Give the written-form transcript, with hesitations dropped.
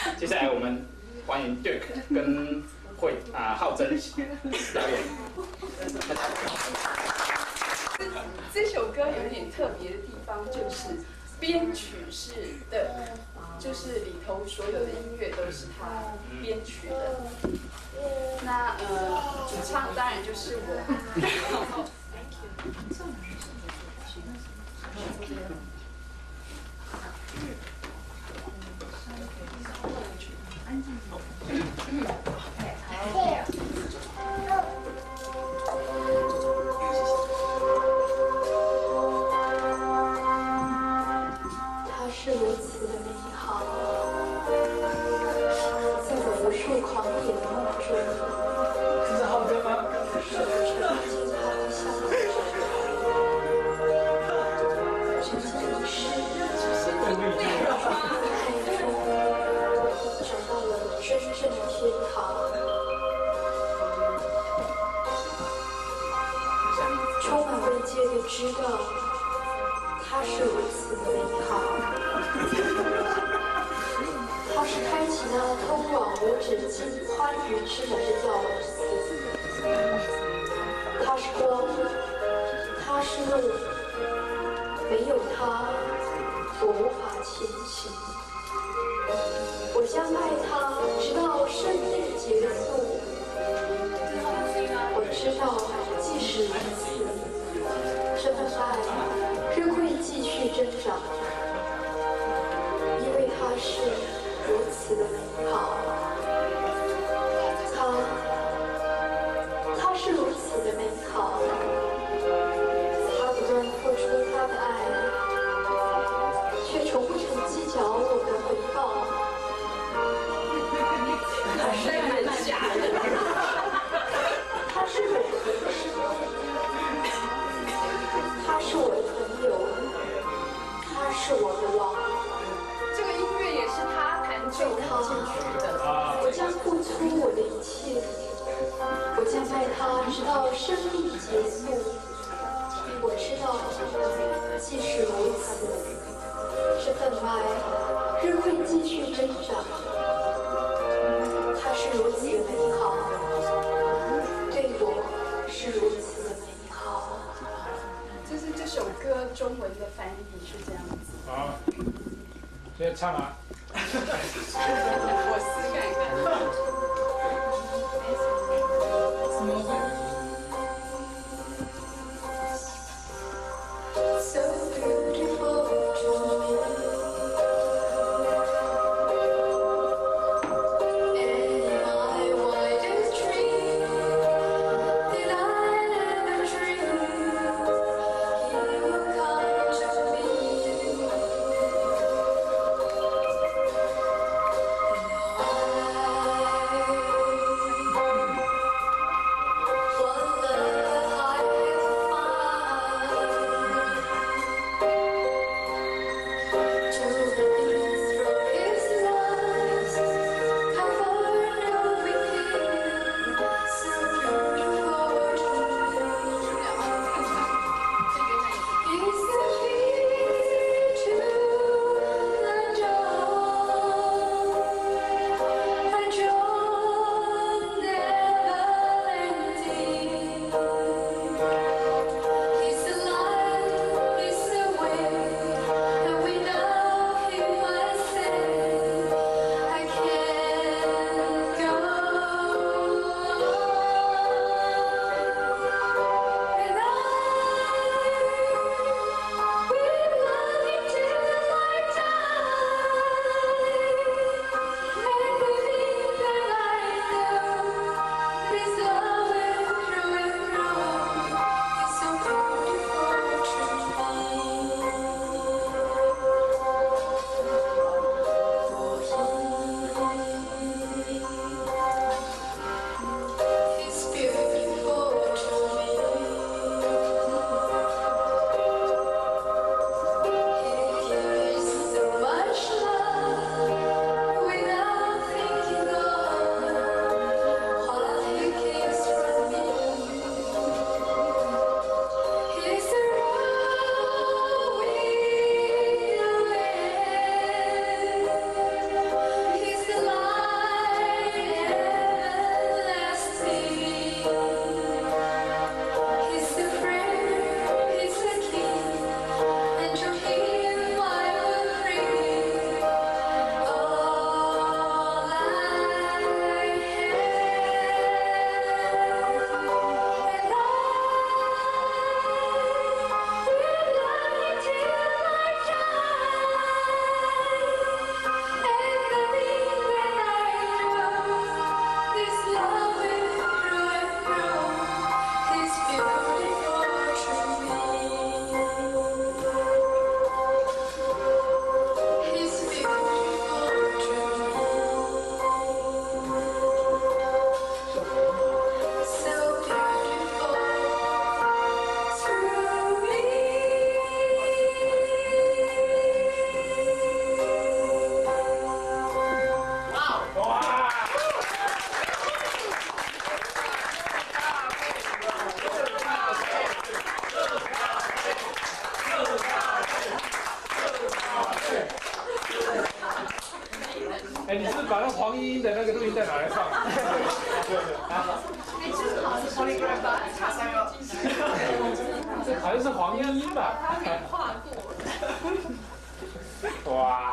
接下来我们欢迎 Dirk 跟浩真表演。 这首歌有点特别的地方，就是编曲就是里头所有的音乐都是他编曲的。那主唱当然就是我。 它是如此的美好，在我无数狂野的梦中， 这是浩哥吗？ 是的，是的，经常相遇着，沉浸于诗，海中找到了真正的天堂，充满慰藉的知道，它是如此的美好。它是开启那通往无止境欢愉之门的钥匙，它是光，它是路，没有它，我无法前行。我将爱它，直到生命结束。我知道，即使如此，这份爱仍会继续增长，因为它是如此的美好。它是如此的美好。它不断付出它的爱，却从不曾计较我的回报。它是假的，它是我的同事，他是我的朋友，他是我的王。 这个音乐也是他弹奏进去的。 我将付出我的一切，我将爱他直到生命结束。我知道，即使如此，这份爱仍会继续增长。它是如此的美好，对我是如此的美好。 就是这首歌中文的翻译是这样子。 好，现在唱啊。 我试看看。 So beautiful to me. In my wildest dream, did I ever dream you would come to me? 莺莺的那个录音带拿来放。 哎，正好是 polygraph 吧，卡上哟。 好像是黄莺莺吧？ 他没跨过。 哇！